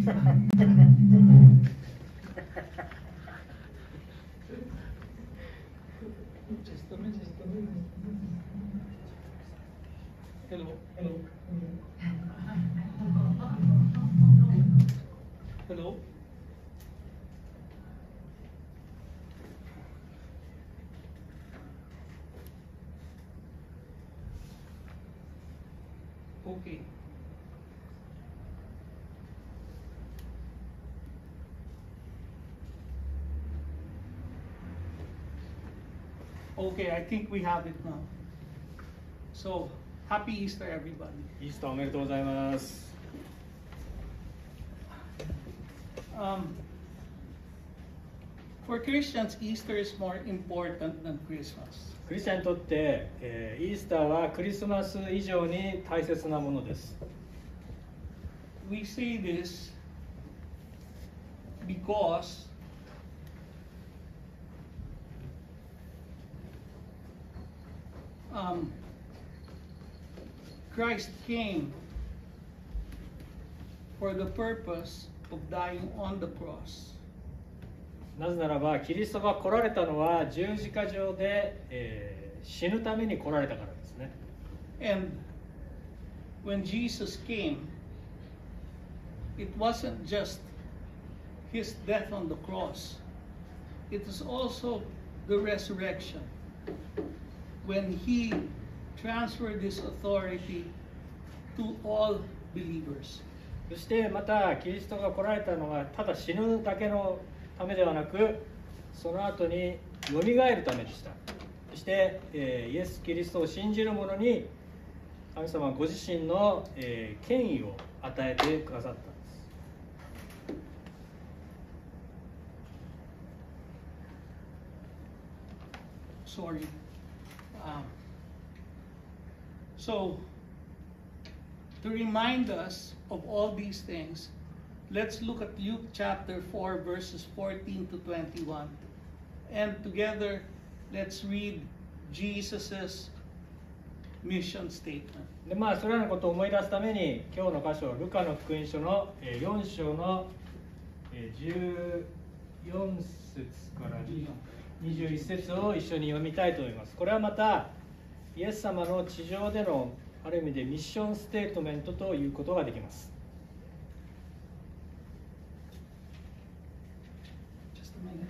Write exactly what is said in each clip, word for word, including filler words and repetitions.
Hello. Hello. Hello. Okay. Okay, I think we have it now. So, happy Easter, everybody. イースターおめでとうございます。 Um, for Christians, Easter is more important than Christmas. クリスチャンにとって、えー、イースターはクリスマス以上に大切なものです。 We say this because um, Christ came for the purpose of dying on the cross. なぜならばキリストが来られたのは十字架上で、えー、死ぬために来られたからですね。 And when Jesus came, it wasn't just his death on the cross. It is also the resurrection. When he transferred this authority to all believers. そしてまたキリストが来られたのはただ死ぬだけのためではなく、その後によみがえるためでした。そして、えー、イエス・キリストを信じる者に神様ご自身の、えー、権威を与えてくださったんです。 Sorry. Um, so, to remind us of all these things, let's look at Luke chapter four, verses fourteen to twenty-one. And together, let's read Jesus' mission statement. でまあ、それらのことを思い出すために、今日の箇所、ルカの福音書のよん章のじゅうよん節からにじゅういち節を一緒に読みたいと思います。これはまた、イエス様の地上でのある意味でミッションステートメントということができます。 Just a minute.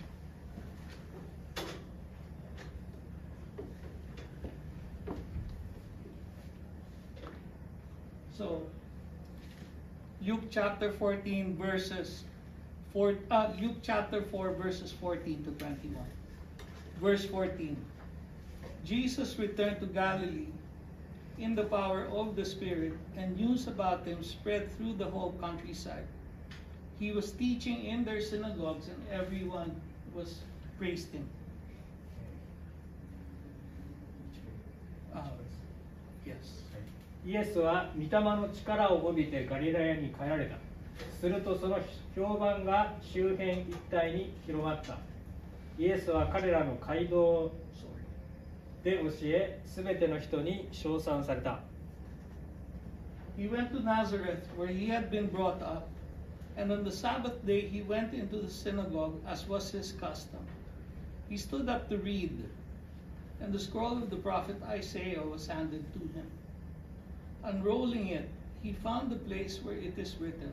So, Luke chapter fourteen, verses four. Uh, Luke chapter four, verses fourteen to twenty-one. Verse fourteen. Jesus returned to Galilee in the power of the Spirit, and news about him spread through the whole countryside. He was teaching in their synagogues, and everyone was praised him. Uh, yes. イエスは御霊の力を帯びてガリラヤに帰られた。するとその評判が周辺一帯に広まった。イエスは彼らの街道で教え、すべての人に称賛された。 He went to Nazareth, where he had been brought up, and on the Sabbath day he went into the synagogue, as was his custom. He stood up to read, and the scroll of the prophet Isaiah was handed to him. Unrolling it, he found the place where it is written.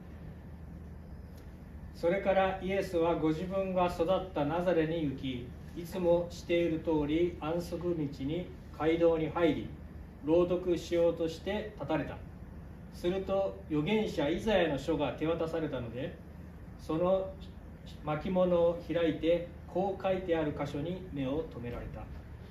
それからイエスはご自分が育ったナザレに行き、いつもしている通り安息日に街道に入り、朗読しようとして立たれた。すると預言者イザヤの書が手渡されたので、その巻物を開いてこう書いてある箇所に目を留められた。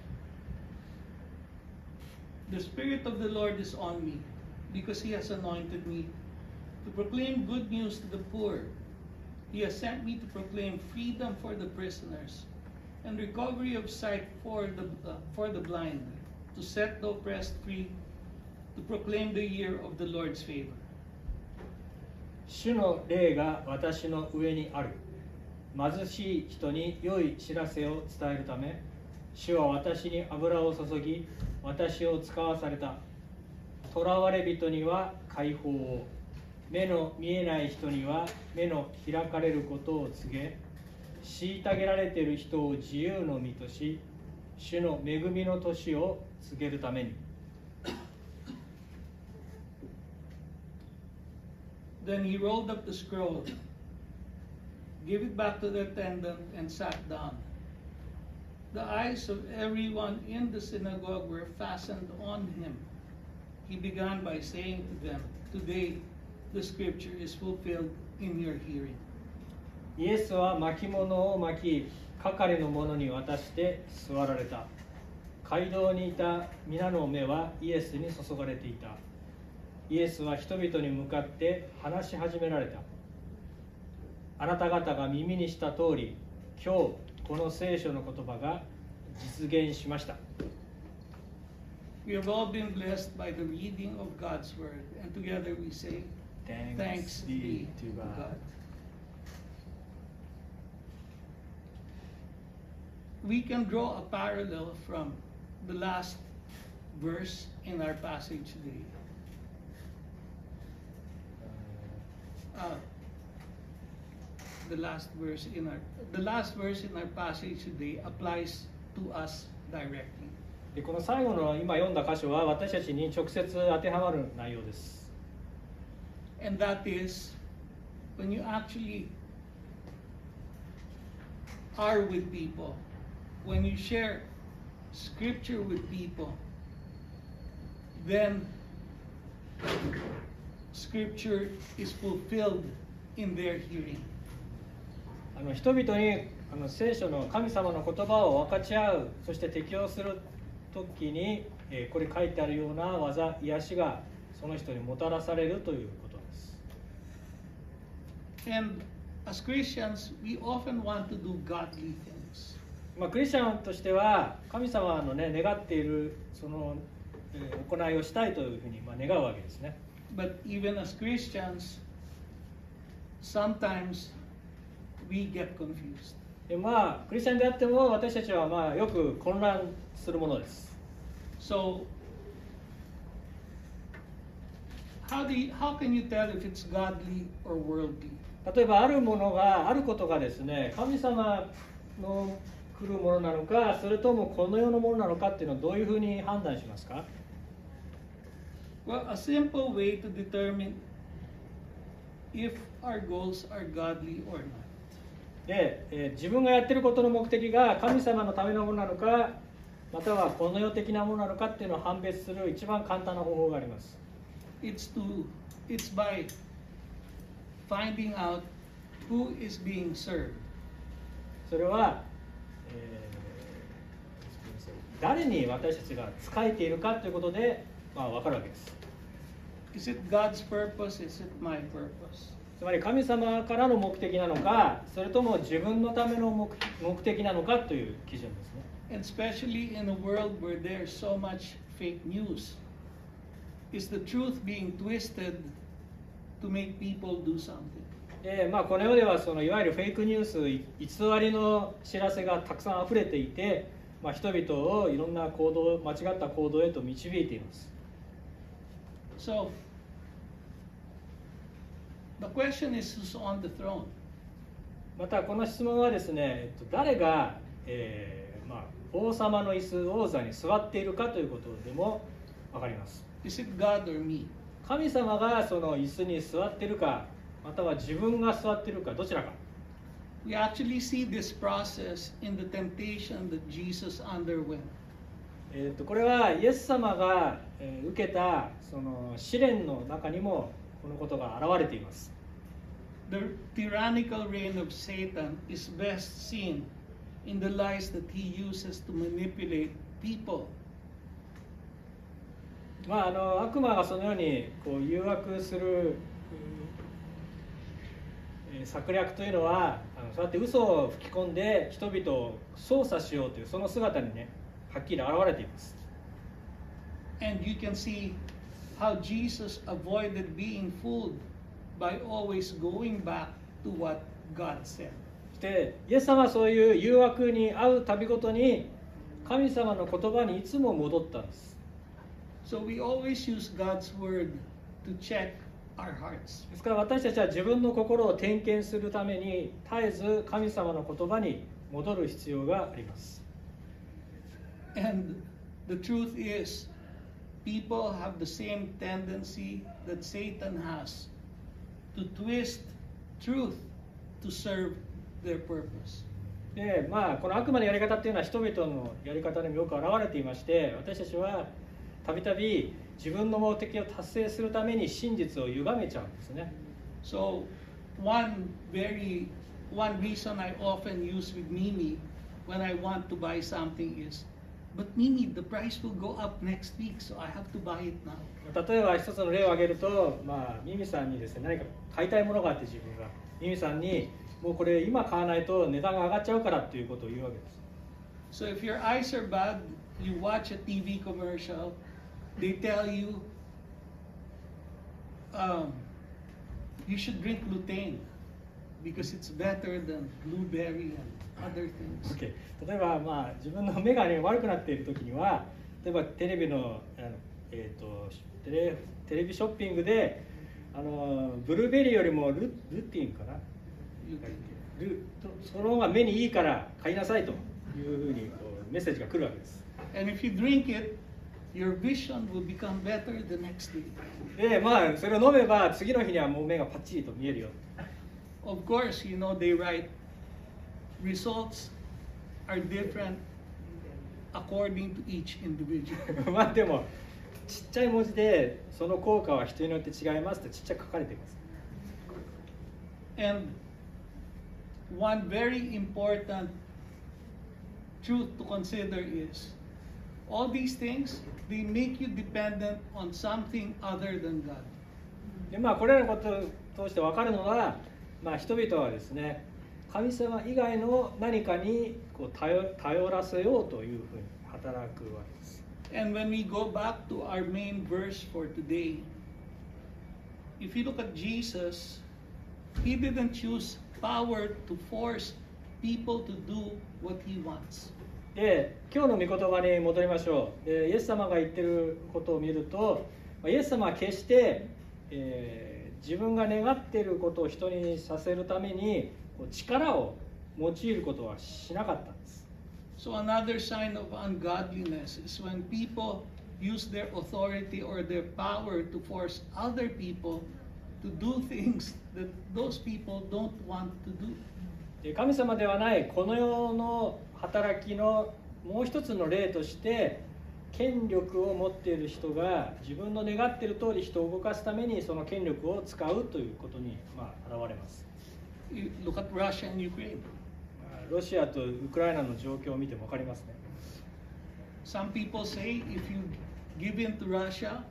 The Spirit of the Lord is on me, because he has anointed me to proclaim good news to the poor. He has sent me to proclaim freedom for the prisoners, and recovery of sight for the, uh, for the blind, to set the oppressed free, to proclaim the year of the Lord's favor. 主の霊が私の上にある。貧しい人に良い知らせを伝えるため、主は私に油を注ぎ、私を使わされた。囚われ人には解放を、 目の見えない人には目の開かれることを告げ、虐げられている人を自由の身とし、主の恵みの年を告げるために。 Then he rolled up the scroll, gave it back to the attendant, and sat down. The eyes of everyone in the synagogue were fastened on him. He began by saying to them, "Today the scripture is fulfilled in your hearing." イエスは巻物を巻き、係の者に渡して座られた。街道にいた皆の目はイエスに注がれていた。イエスは人々に向かって話し始められた。あなた方が耳にした通り、今日この聖書の言葉が実現しました。 We have all been blessed by the reading of God's word, and together we say, Thanks be to God. We can draw a parallel from the last verse in our passage today. Uh, the last verse in our the last verse in our passage today applies to us directly. でこの最後の今読んだ箇所は私たちに直接当てはまる内容です。 And that is when you actually are with people, when you share scripture with people, then scripture is fulfilled in their hearing. あの人々にあの聖書の神様の言葉を分かち合う、そして適応するときに、えー、これ書いてあるような技、癒しがその人にもたらされるということです。 And as Christians, we often want to do godly things. まあクリスチャンとしては神様のね願っているその、えー、行いをしたいというふうにまあ願うわけですね。 But even as Christians, sometimes we get confused. でまあクリスチャンであっても私たちはまあよく混乱するものです。 So, how do you, how can you tell if it's godly or worldly? 例えばあるものがあることがですね、神様の来るものなのか、それともこの世のものなのかっていうのをどういうふうに判断しますか？ Well, a simple way to determine if our goals are godly or not. で、えー、自分がやってることの目的が神様のためのものなのか、またはこの世的なものなのかっていうのを判別する一番簡単な方法があります。 It's to, it's by finding out who is being served. それは、えー、誰に私たちが仕えているかということで、まあ、分かるわけです。 Is it God's purpose? Is it my purpose? つまり神様からの目的なのか、それとも自分のための 目, 目的なのかという基準ですね。 And especially in a world where there's so much fake news, is the truth being twisted to make people do something? でまあ、この世ではそのいわゆるフェイクニュース、偽りの知らせがたくさん溢れていて、まあ、人々をいろんな行動、間違った行動へと導いています。 So, the question is who's on the throne? またこの質問はですね、えっと、誰が、えーまあ、王様の椅子、王座に座っているかということでも分かります。 Is it God or me? 神様がその椅子に座っているか、または自分が座っているか、どちらか。 We actually see this process in the temptation that Jesus underwent. えっとこれはイエス様が、えー、受けたその試練の中にもこのことが現れています。 The tyrannical reign of Satan is best seen in the lies that he uses to manipulate people. まあ、あの悪魔がそのようにこう誘惑する、えー、策略というのはあのそうやって嘘を吹き込んで人々を操作しようというその姿にねはっきり現れています。 And you can see how Jesus avoided being fooled by always going back to what God said. でイエス様はそういう誘惑に遭うたびごとに神様の言葉にいつも戻ったんです。 So we always use God's word to check our hearts. ですから私たちは自分の心を点検するために絶えず神様の言葉に戻る必要があります。 And the truth is, people have the same tendency that Satan has to twist truth to serve their purpose. でまあ、この悪魔のやり方っていうのは人々のやり方にもよく現れていまして、私たちはたびたび自分の目的を達成するために真実を歪めちゃうんですね。 So one very one reason I often use with Mimi when I want to buy something is, but Mimi, the price will go up next week, so I have to buy it now. 例えば一つの例を挙げると、まあ、ミミさんにですね、何か買いたいものがあって自分がミミさんにもうこれ今買わないと値段が上がっちゃうからっていうことを言うわけです。 So if your eyes are bad, you watch a T V commercial, they tell you um, you should drink lutein because it's better than blueberry and other things. Okay. 例えば、まあ、自分の目が、ね、悪くなっている時には、例えばテレビの、あの、えー、とテレ、テレビショッピングであのブルーベリーよりもルルティンかな、ルその方が目にいいから買いなさいというふうにこうメッセージが来るわけです。 And if you drink it, your vision will become better the next day. で、まあそれを飲めば次の日にはもう目がパッチリと見えるよ。 Of course, you know they write results are different according to each individual. まあでもちっちゃい文字でその効果は人によって違いますってちっちゃく書かれています。 And one very important truth to consider is all these things, they make you dependent on something other than God. でまあこれらのことを通して分かるのは、まあ、人々はですね、神様以外の何かにこう 頼, 頼らせようというふうに働くわけです。 And when we go back to our main verse for today, if you look at Jesus, he didn't choose power to force people to do what he wants. で、今日の御言葉に戻りましょう。でイエス様が言ってることを見ると、イエス様は決して、えー、自分が願っていることを人にさせるために力を用いることはしなかったんです。 So another sign of ungodliness is when people use their authority or their power to force other people to do things that those people don't want to do. 神様ではないこの世の働きのもう一つの例として、権力を持っている人が自分の願っている通り人を動かすためにその権力を使うということに、まあ、現れます。 You look at Russia and Ukraine. ロシアとウクライナの状況を見ても分かりますね。 Some people say if you give in to Russia,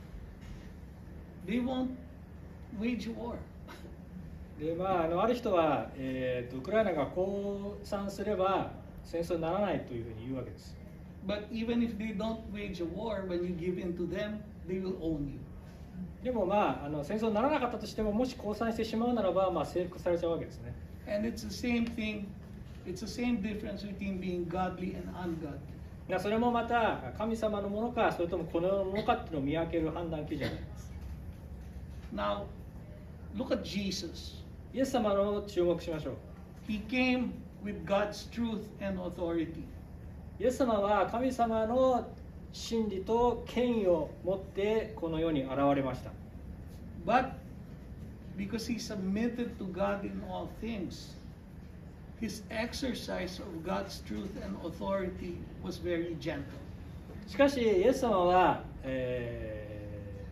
they won't wage war. でまあ、あのある人は、えー、とウクライナが降参すれば戦争にならないというふうに言うわけです。 But even if they don't wage a war, when you give in to them, they will own you. でもまあ、あの戦争にならなかったとしても、もし降参してしまうならば、まあ、征服されちゃうわけですね。 And it's the same thing, it's the same difference between being godly and ungodly. それもまた神様のものか、それともこの世のものかっていうのを見分ける判断基準になります。 Now, look at Jesus. イエス様の注目しましょう。 He came with God's truth and authority. イエス様は神様の真理と権威を持ってこの世に現れました。 But because he submitted to God in all things, his exercise of God's truth and authority was very gentle. しかしイエス様は、え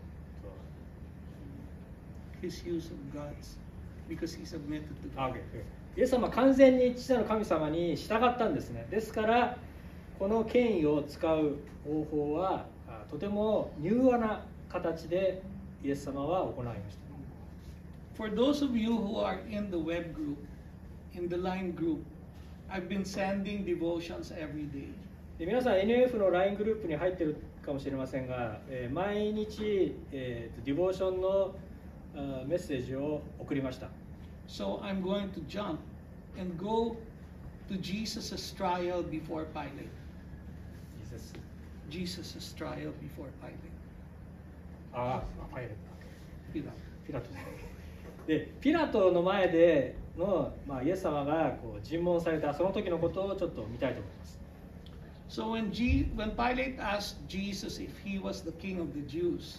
ー、his use of God's because he submitted to God. イエス様は完全に父なる神様に従ったんですね。ですからこの権威を使う方法はとても柔和な形でイエス様は行いました。 For those of you who are in the web group, in the line group, I've been sending devotions every day. で皆さん エヌエフ の ライン グループに入っているかもしれませんが、えー、毎日、えー、ディボーションのメッセージを送りました。 So I'm going to jump and go to Jesus' trial before Pilate. Jesus. Jesus' trial before Pilate. Ah, Pilate. Pilate. ピラトでピラトの前での、まあ、イエス様がこう尋問されたその時のことをちょっと見たいと思います。 So when, G, when Pilate asked Jesus if he was the king of the Jews,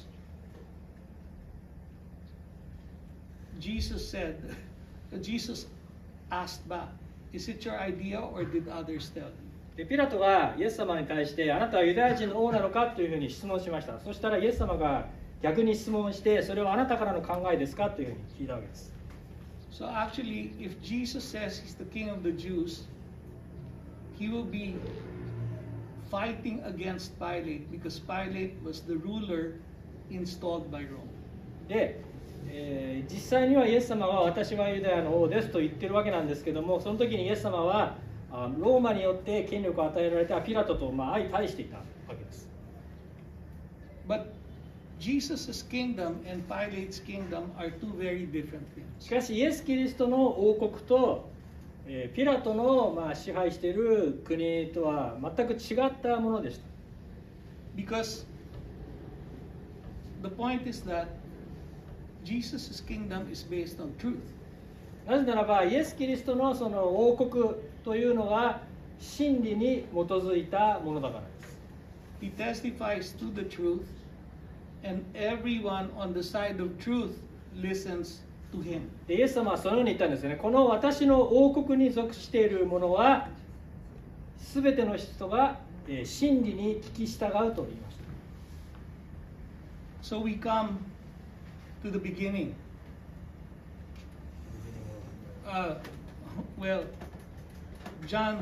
Jesus said, Jesus asked back, is it your idea or did others tell you? でピラトがイエス様に対してあなたはユダヤ人の王なのかというふうに質問しました。そしたらイエス様が逆に質問してそれはあなたからの考えですかというふうに聞いたわけです。 So actually, if Jesus says he's the king of the Jews, he will be fighting against Pilate because Pilate was the ruler installed by Rome. で、えー、実際にはイエス様は私はユダヤの王ですと言ってるわけなんですけども、その時にイエス様はローマによって権力を与えられたピラトとまあ相対していたわけです。 But Jesus' kingdom and Pilate's kingdom are two very different things. しかしイエス・キリストの王国と、えー、ピラトの、まあ、支配している国とは全く違ったものでした。 Because the point is that Jesus' kingdom is based on truth. なぜならばイエス・キリストのその王国というのは真理に基づいたものだからです。 He testifies to the truth, and everyone on the side of truth listens to him. でイエス様はそのように言ったんですよね。この私の王国に属しているものはすべての人が真理に聞き従うと言いました。 So we come to the beginning. Uh, well, John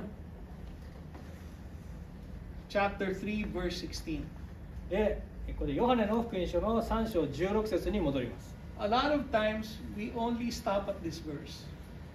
chapter three, verse sixteen. で、これヨハネの福音書のさん章じゅうろく節に戻ります。 A lot of times we only stop at this verse.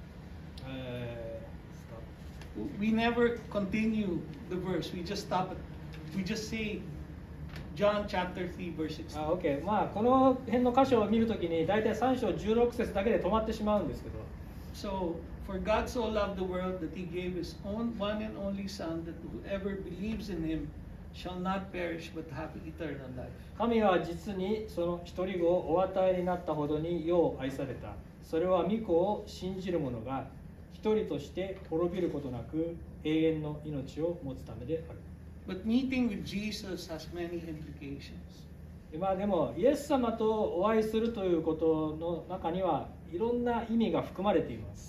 We never continue the verse. We just stop at, we just say John chapter three, verse sixteen. あ、OK。まあこの辺の箇所を見るときに大体さん章じゅうろく節だけで止まってしまうんですけど。 So, for God so loved the world that he gave his own one and only Son, that whoever believes in him shall not perish but have eternal life. 神は実にその一人子をお与えになったほどによう愛された。それは御子を信じる者が一人として滅びることなく永遠の命を持つためである。 But meeting with Jesus has many implications. まあでもイエス様とお会いするということの中にはいろんな意味が含まれています。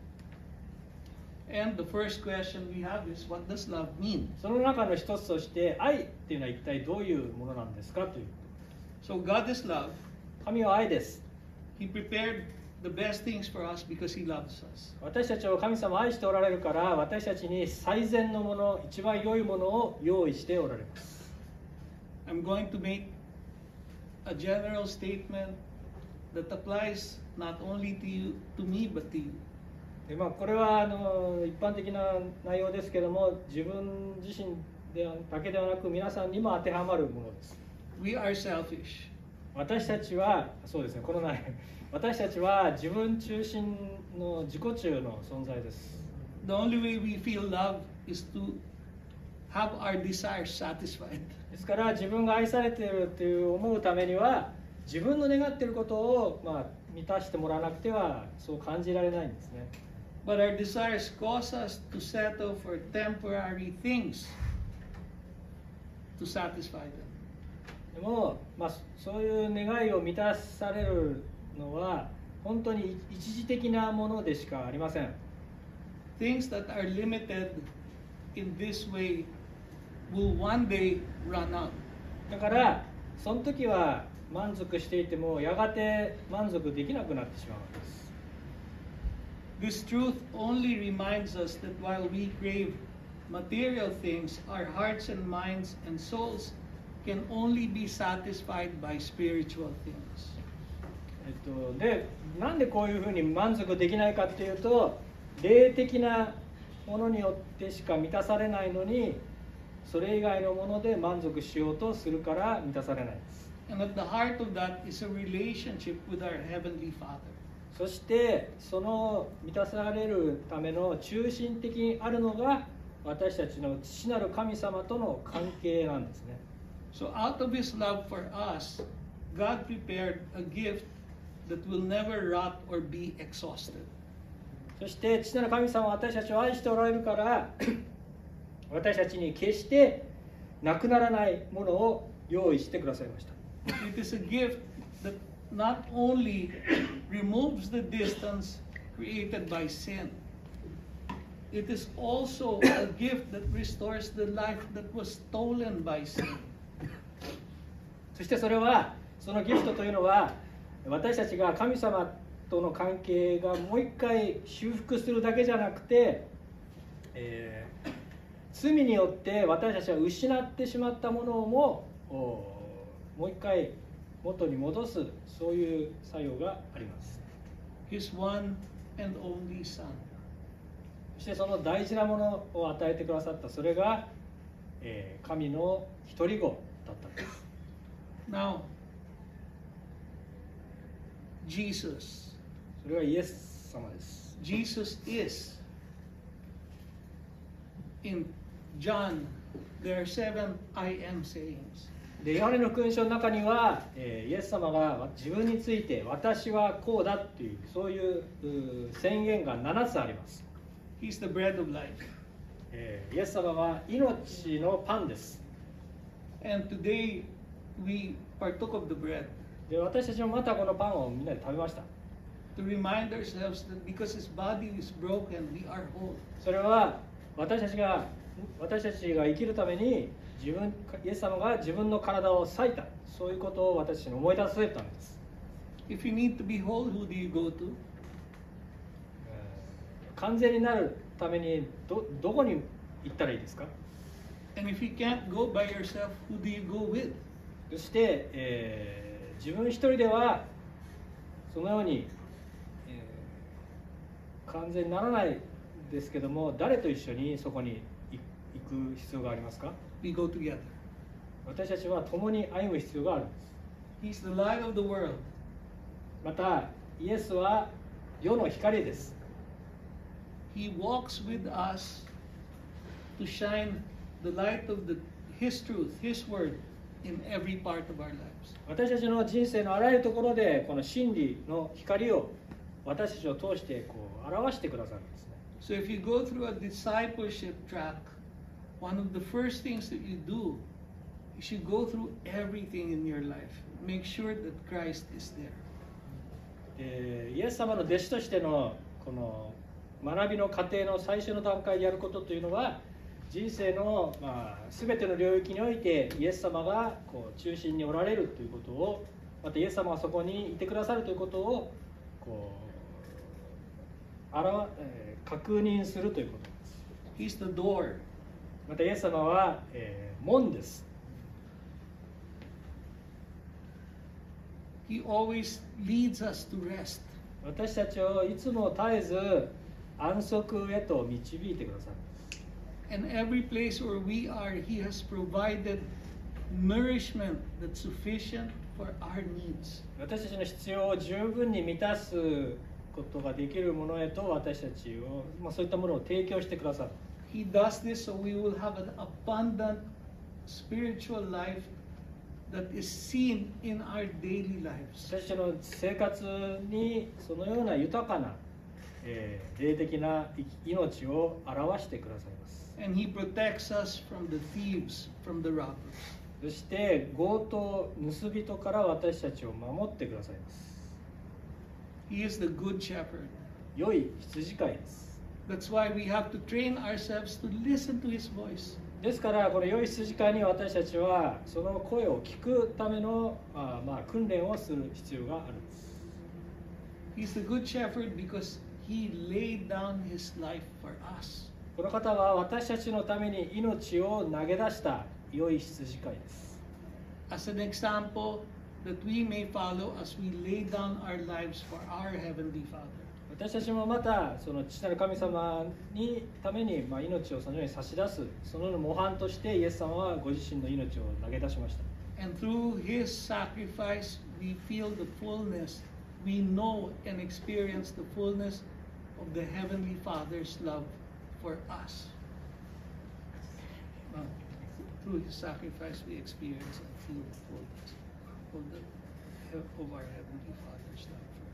And the first question we have is, what does love mean? その中の一つとして愛っていうのは一体どういうものなんですかという。 So God is love. 神は愛です。 He prepared the best things for us because he loves us. 私たちを神様愛しておられるから私たちに最善のもの、一番良いものを用意しておられます。 I'm going to make a general statement that applies not only to you, to me, but to you. でまあ、これはあの一般的な内容ですけども、自分自身でだけではなく皆さんにも当てはまるものです。 We are selfish. 私たちはそうですね、この内容、私たちは自分中心の自己中の存在です。 The only way we feel love is to have our desires satisfied. ですから自分が愛されているという思うためには自分の願っていることを、まあ、満たしてもらわなくてはそう感じられないんですね。 But our desires cause us to settle for temporary things to satisfy them. でも、まあ、そういう願いを満たされるのは本当に一時的なものでしかありません。 Things that are limited in this way will one day run out. だからその時は満足していてもやがて満足できなくなってしまうんです。 This truth only reminds us that while we crave material things, our hearts and minds and souls can only be satisfied by spiritual things. えっと、で、なんでこういうふうに満足できないかっていうと、霊的なものによってしか満たされないのに、それ以外のもので満足しようとするから満たされないです。 And at the heart of that is a relationship with our Heavenly Father. そしてその満たされるための中心的にあるのが私たちの父なる神様との関係なんですね。 So out of His love for us, God prepared a gift that will never rot or be exhausted. そして父なる神様は私たちを愛しておられるから私たちに決してなくならないものを用意してくださいました。 It is a gift that not only removes the distance created by sin, it is also a gift that restores the life that was stolen by sin. そしてそれはそのギフトというのは私たちが神様との関係がもう一回修復するだけじゃなくて、えー、罪によって私たちは失ってしまったものももう一回元に戻す、そういう作用があります。 His one and only Son. そしてその大事なものを与えてくださった、それが、えー、神の一人子だったんです。 Now, Jesus. それはイエス様です。 Jesus is. In John, there are seven I am sayings. でヨハネの福音書の中には、えー、イエス様が自分について私はこうだっていうそういう宣言がななつあります。 He's the bread of life. えー、イエス様は命のパンです。 And today we partook of the bread で私たちもまたこのパンをみんなで食べました。 to remind ourselves that because his body is broken, we are whole. それは私たちが私たちが生きるために自分イエス様が自分の体を裂いた、そういうことを私たちに思い出させたんです。 If you need to be whole, who do you go to? 完全になるために ど, どこに行ったらいいですか？ And if you can't go by yourself, who do you go with? そして、えー、自分一人ではそのように、えー、完全にならないですけども、誰と一緒にそこに行く必要がありますか？ We go together. 私たちは共に歩む必要があるんです。 He's the light of the world. またイエスは世の光です。 He walks with us to shine the light of the, his truth, his word in every part of our lives. 私たちの人生のあらゆるところでこの真理の光を私たちを通してこう表してくださるんですね。 So if you go through a discipleship track, one of the first things that you do, you should go through everything in your life. Make sure that Christ is there. えー、イエス様の弟子としてのこの学びの過程の最初の段階でやることというのは、人生の、まあ、全ての領域においてイエス様がこう中心におられるということを、またイエス様がそこにいてくださるということをこうあら、えー、確認するということです。 He's the door. またイエス様は、えー、門です。 He always leads us to rest. 私たちをいつも絶えず安息へと導いてくださる。 And every place where we are, He has provided nourishment that's sufficient for our needs. 私たちの必要を十分に満たすことができるものへと私たちを、まあ、そういったものを提供してくださる。 He does this so we will have an abundant spiritual life that is seen in our daily lives. 私たちの生活にそのような豊かな、えー、霊的な命を表してくださいます。 And He protects us from the thieves, from the robbers. そして強盗、盗人から私たちを守ってくださいます。 He is the good shepherd. 良い羊飼いです。 That's why we have to train ourselves to listen to His voice. ですからこの良い羊飼いに私たちはその声を聞くための、まあまあ、訓練をする必要があるんです。 He's the good shepherd because He laid down His life for us. この方は私たちのために命を投げ出した良い羊飼いです。 As an example that we may follow as we lay down our lives for our Heavenly Father. 私たちもまたその父なる神様にために、まあ、命をそのように差し出す、その模範としてイエス様はご自身の命を投げ出しました。 And through His sacrifice, we feel the fullness. We know and experience the fullness of the Heavenly Father's love for us. Uh, through His sacrifice, we experience and feel the fullness of, the, of our Heavenly Father's love for us.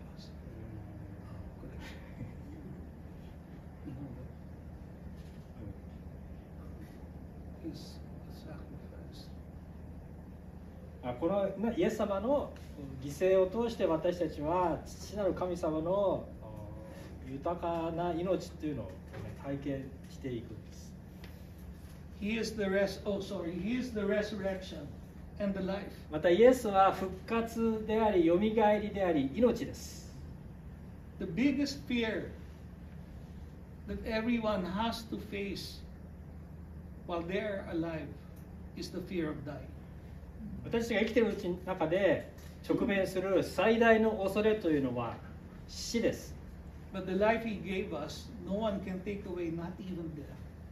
このねイエス様の犠牲を通して私たちは父なる神様のあ豊かな命っていうのを、ね、体験していくんです。 He is the res- oh, sorry. He is the resurrection and the life. またイエスは復活であり、よみがえりであり、命です。 The biggest fear that everyone has to face while they're alive is the fear of dying. 私たちが生きているうちの中で直面する最大の恐れというのは死です。 But the life He gave us, no one can take away, not even death.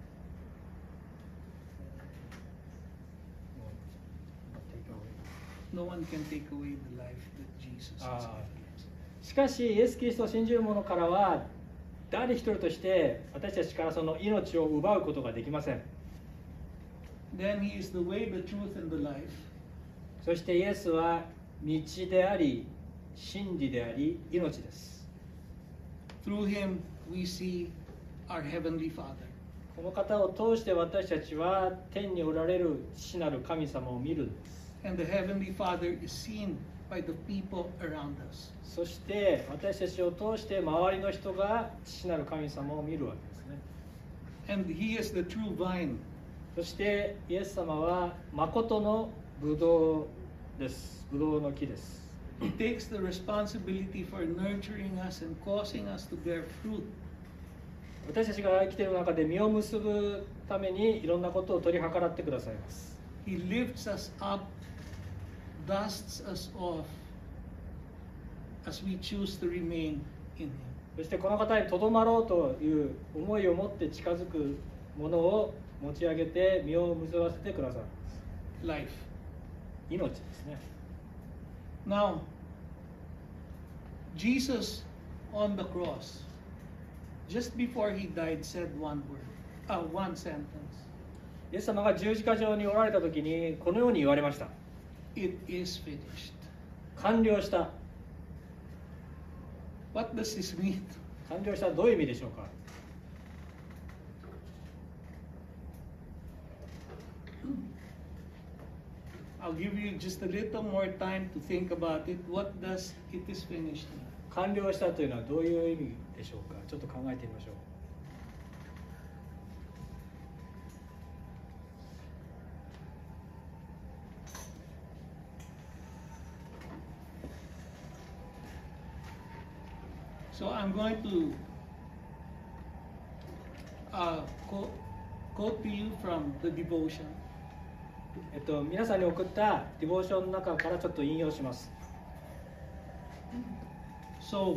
No one can take away the life that Jesus has given. しかし、イエス・キリストを信じる者からは、誰一人として私たちからその命を奪うことができません。 Then He is the way, the truth, and the life. そしてイエスは道であり、真理であり、命です。 Through Him we see our Heavenly Father. この方を通して私たちは天におられる父なる神様を見るんです。 And the Heavenly Father is seen by the people around us. そして私たちを通して周りの人が父なる神様を見るわけですね。 And He is the true vine. そしてイエス様は誠のブドウです。ブドウの木です。 He takes the responsibility for nurturing us and causing us to bear fruit. 私たちが生きている中で実を結ぶためにいろんなことを取り計らってくださいます。 He lifts us up, dusts us off as we choose to remain in Him. そしてこの方にとどまろうという思いを持って近づくものを持ち上げて実を結ばせてくださいます。 Life. 命ですね。 Now, Jesus on the cross, just before He died, said one word, uh, one sentence. イエス様が十字架上におられた時にこのように言われました。 It is finished. 完了した。 What does this mean? 完了したどういう意味でしょうか。 I'll give you just a little more time to think about it. What does it is finished mean? 完了したというのはどういう意味でしょうか。ちょっと考えてみましょう。 So I'm going to uh, quote, quote to you from the devotion. えっと、皆さんに送ったディボーションの中からちょっと引用します。 So,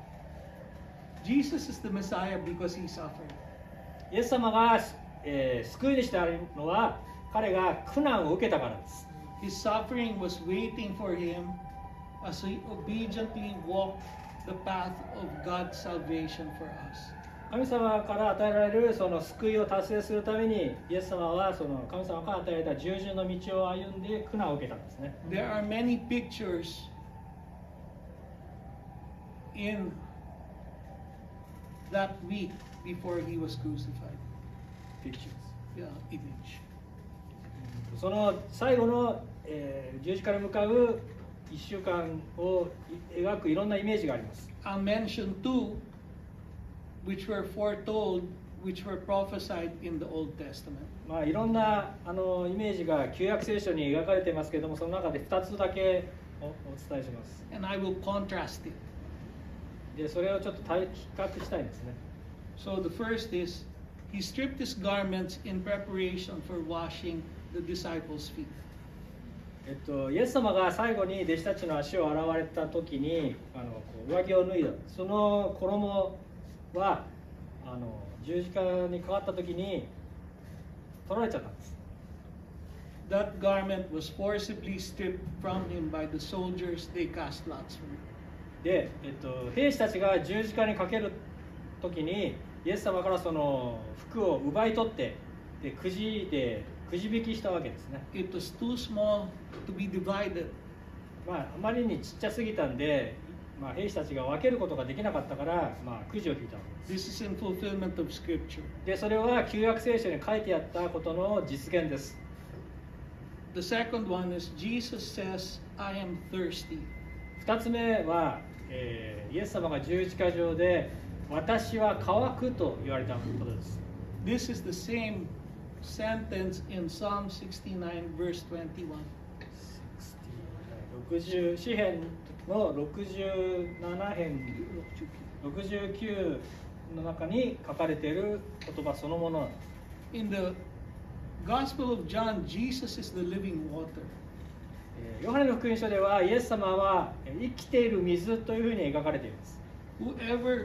Jesus is the Messiah because He suffered. イエス様が、えー、救い主であるのは彼が苦難を受けたからです。 His suffering was waiting for Him as He obediently walked the path of God's salvation for us. 神様から与えられるその救いを達成するためにイエス様はその神様から与えられた従順の道を歩んで苦難を受けたんですね。 There are many pictures in that week before He was crucified. Pictures. Yeah, image. その最後の、えー、十字架に向かういっしゅうかんを描くいろんなイメージがあります。 I'll mention two which were foretold, which were prophesied in the Old Testament. まあいろんなあのイメージが旧約聖書に描かれていますけれども、その中でふたつだけおお伝えします。 And I will contrast it. で、それをちょっと対比較したいんですね。 So the first is, He stripped His garments in preparation for washing the disciples' feet. えっと、イエス様が最後に弟子たちの足を洗われた時にあのこう上着を脱いだ。その衣はあの十字架にかかった時に取られちゃったんです。 That garment was forcibly stripped from Him by the soldiers. They cast lots for it. で、えっと、兵士たちが十字架にかける時にイエス様からその服を奪い取ってでくじでくじ引きしたわけですね。 It was too small to be divided. まあ、あまりにちっちゃすぎたんで、まあ、兵士たちが分けることができなかったから、まあ、くじを引いたわけです。 This is in fulfillment of Scripture. で、それは旧約聖書に書いてあったことの実現です。 The second one is Jesus says, I am thirsty. ふたつめは、えーイエス様が十字架上で私は乾くと言われたことです。 This is the same sentence in Psalm sixty-nine, verse twenty-one. ろくじゅう詩編のろくじゅうなな編ろくじゅうきゅうの中に書かれている言葉そのものなんです。 In the Gospel of John, Jesus is the living water. えーヨハネの福音書ではイエス様は生きている水というふうに描かれています。 Whoever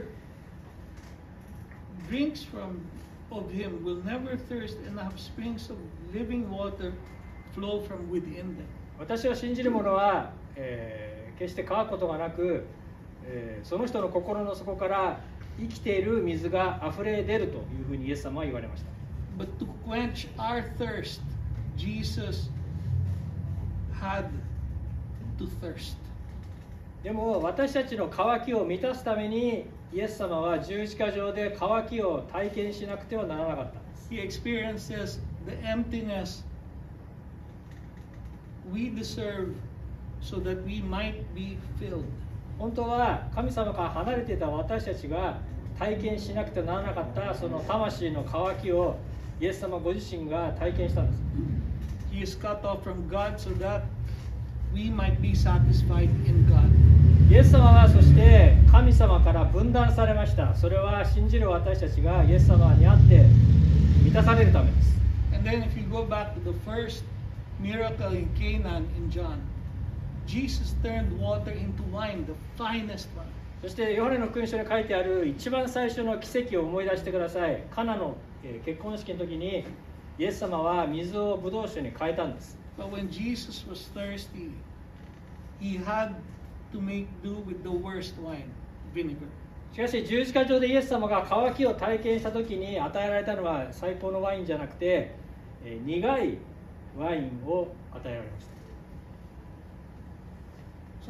drinks from of him will never thirst, and have springs of living water flow from within them. 私を信じる者は、えー決して乾くことがなく、えーその人の心の底から生きている水があふれ出るというふうにイエス様は言われました。 But to quench our thirst, Jesus had to thirst. でも私たちの渇きを満たすためにイエス様は十字架上で渇きを体験しなくてはならなかったんです。 He experiences the emptiness we deserve so that we might be filled. 本当は神様から離れていた私たちが体験しなくてはならなかったその魂の渇きをイエス様ご自身が体験したんです。 He is cut off from God so that we might be satisfied in God. イエス様はそして神様から分断されました。それは信じる私たちがイエス様にあって満たされるためです。 And then if you go back to the first miracle in Canaan in John, Jesus turned water into wine, the finest one. そしてヨハネの福音書に書いてある一番最初の奇跡を思い出してください。カナの結婚式の時にイエス様は水をブドウ酒に変えたんです。 But when Jesus was thirsty, he had to make do with the worst wine, vinegar. しかし十字架上でイエス様が渇きを体験した時に与えられたのは最高のワインじゃなくて、えー、苦いワインを与えられました。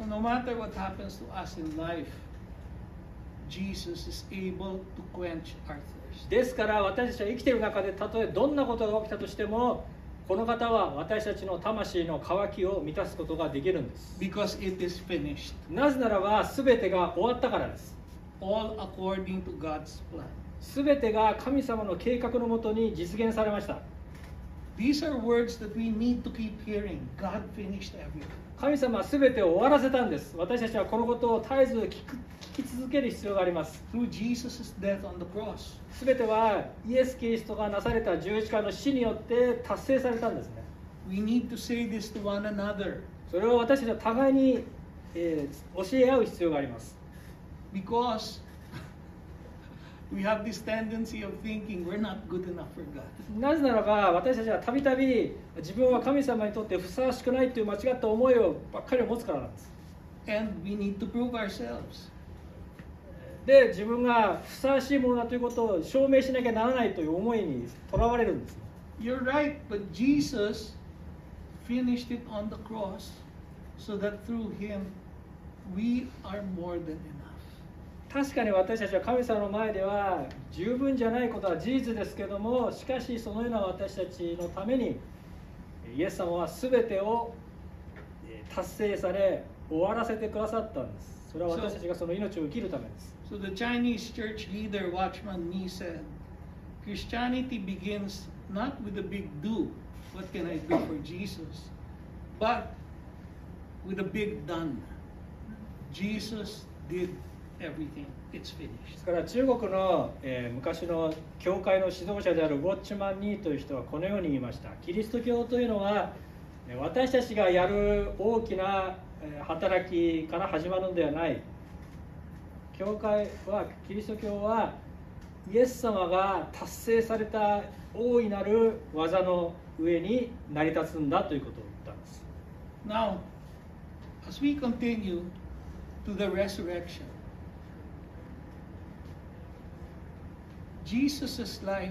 So no matter what happens to us in life, Jesus is able to quench our thirst. ですから私たちは生きている中でたとえどんなことが起きたとしてもこの方は私たちの魂の渇きを満たすことができるんです。 Because it is finished. なぜならば全てが終わったからです。 All according to God's plan. 全てが神様の計画のもとに実現されました。 These are words that we need to keep hearing. God finished everything. 神様は全てを終わらせたんです。私たちはこのことを絶えず聞く、聞き続ける必要があります。 Through Jesus' death on the cross. 全てはイエス・キリストがなされた十字架の死によって達成されたんですね。 We need to say this to one another. それを私たちは互いに、えー、教え合う必要があります。 Because we have this tendency of thinking we're not good enough for God. なぜならば私たちはたびたび自分は神様にとってふさわしくないという間違った思いをばっかり持つからなんです。 And we need to prove ourselves. で自分がふさわしいものだということを証明しなきゃならないという思いにとらわれるんです。 You're right, but Jesus finished it on the cross so that through him we are more than enough. 確かに私たちは神様の前では十分じゃないことは事実ですけども、しかしそのような私たちのためにイエス様は全てを達成され終わらせてくださったんです。それは私たちがその命を生きるためです。 So the Chinese church leader Watchman Nee said, Christianity begins not with a big do, what can I do for Jesus, but with a big done. Jesus did everything. It's finished. ですから中国の、えー、昔の教会の指導者であるウォッチマン・ニーという人はこのように言いました。キリスト教というのは私たちがやる大きな働きから始まるのではない。教会は、キリスト教はイエス様が達成された大いなる技の上に成り立つんだということを言ったんです。 Now, as we continue to the resurrection, Jesus' life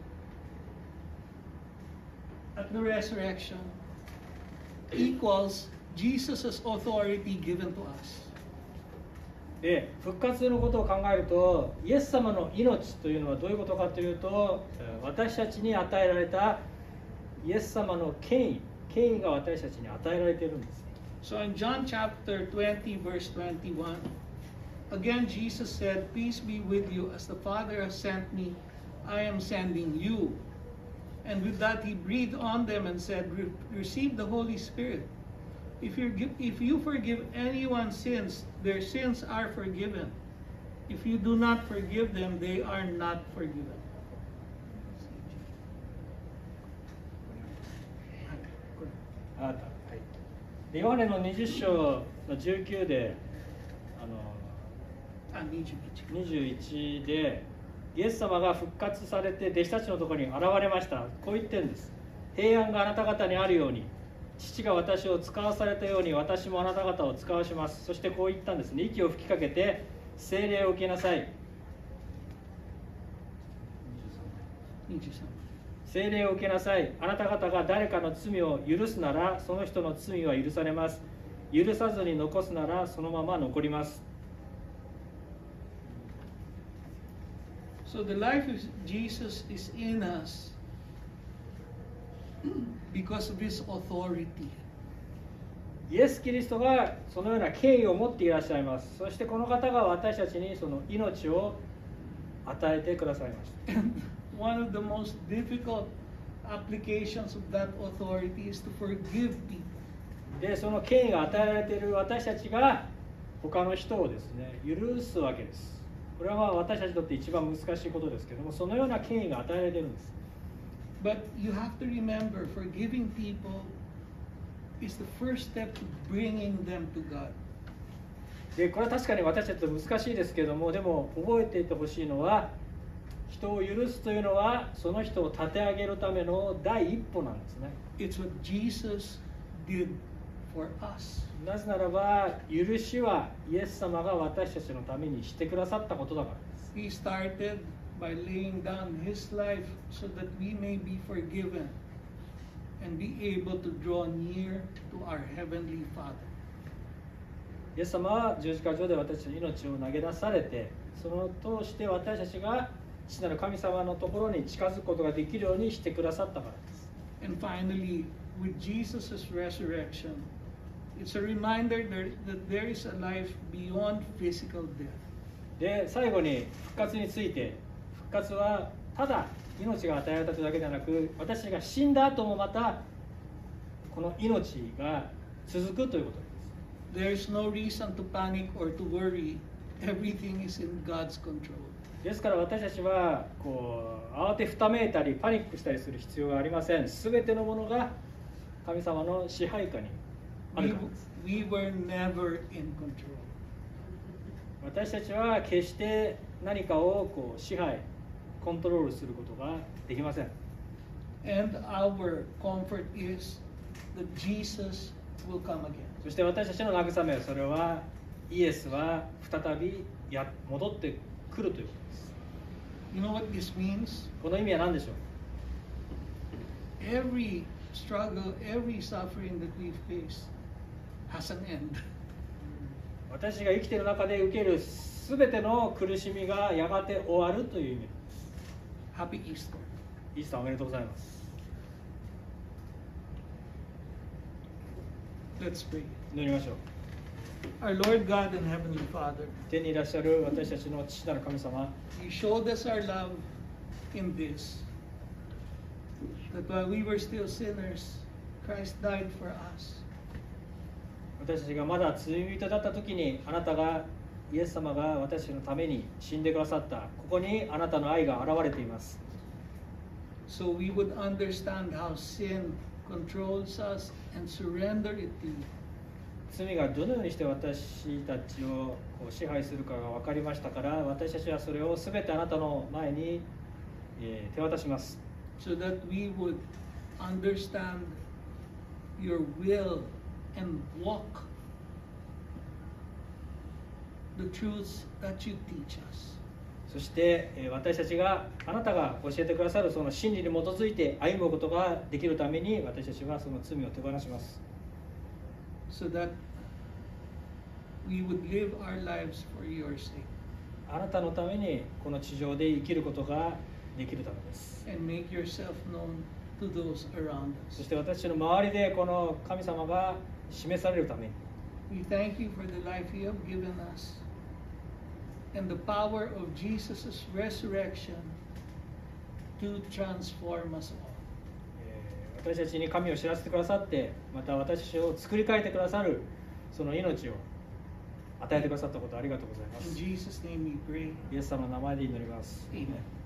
at the resurrection equals Jesus' authority given to us. で復活のことを考えると、イエス様の命というのはどういうことかというと、私たちに与えられたイエス様の権威、 権威が私たちに与えられているんです。 So in John chapter twenty, verse twenty-one, again Jesus said, "Peace be with you, as the Father has sent me, I am sending you." And with that he breathed on them and said, "Re- Receive the Holy Spirit. If you give, if you forgive anyone's sins, their sins are forgiven. If you do not forgive them, they are not forgiven." あなた、はい、でヨハネのにじゅう章のじゅうきゅうであのあ、にじゅういち。 にじゅういちでイエス様が復活されて弟子たちのところに現れました。こう言ってるんです。平安があなた方にあるように、父が私を使わされたように私もあなた方を使わします。そしてこう言ったんですね。息を吹きかけて聖霊を受けなさい。 にじゅうさん。 聖霊を受けなさい。あなた方が誰かの罪を許すならその人の罪は許されます。許さずに残すならそのまま残ります。 So the life of Jesus is in us because of his authority. イエス・キリストがそのような権威を持っていらっしゃいます。そしてこの方が私たちにその命を与えてくださいました。 One of the most difficult applications of that authority is to forgive people. で、その権威が与えられている私たちが他の人をですね、許すわけです。これはまあ私たちにとって一番難しいことですけども、そのような権威が与えられているんです。 But you have to remember, forgiving people is the first step to bringing them to God. で、これは確かに私たちと難しいですけども、でも覚えていてほしいのは、人を許すというのはその人を立て上げるための第一歩なんですね。 It's what Jesus did for us. なぜならば、許しはイエス様が私たちのためにしてくださったことだからです。 He started by laying down his life so that we may be forgiven and be able to draw near to our heavenly Father. イエス様は十字架上で私たちの命を投げ出されて、そのを通して私たちが父なる神様のところに近づくことができるようにしてくださったからです。 And finally, with Jesus' resurrection, it's a reminder that, that there is a life beyond physical death. で、最後に復活について、復活はただ命が与えられたというだけではなく、私たちが死んだ後もまたこの命が続くということです。 There is no reason to panic or to worry. Everything is in God's control. ですから私たちはこう慌てふためいたりパニックしたりする必要がありません。すべてのものが神様の支配下にある We, からです。 we were never in control. 私たちは決して何かをこう支配、コントロールすることができません。 And our comfort is that Jesus will come again. そして私たちの慰めはそれはイエスは再びや戻ってくるということです。 You know what this means? この意味は何でしょう。 Every struggle, every suffering that we face has an end. 私が生きている中で受けるすべての苦しみがやがて終わるという意味です。 Happy Easter. イースターおめでとうございます。 Let's pray. 祈りましょう。 Our Lord God and Heavenly Father, 天にいらっしゃる私たちの父なる神様、 You showed us our love in this. That while we were still sinners, Christ died for us. 私たちがまだ罪人だった時にあなたがイエス様が私たちのために死んでくださった。ここにあなたの愛が現れています。 So we would understand how sin controls us and surrender it to you. 罪がどのようにして私たちをこう支配するかが分かりましたから、私たちはそれを全てあなたの前に、えー手渡します。 So that we would understand your will and walk the truths that you teach us. そしてえー私たちがあなたが教えてくださるその真理に基づいて歩むことができるために、私たちはその罪を手放します。 So that we would live our lives for your sake あなたのためにこの地上で生きることができるためです。 and make yourself known to those around そ us. して私たちの周りでこの神様が示されるために、 We thank you for the life you have given us and the power of Jesus' resurrection to transform us all. えー私たちに神を知らせてくださって、また私たちを作り変えてくださるその命を与えてくださったことありがとうございま In す。 Jesus' name we pray. イエス様の名前で祈ります。 Amen.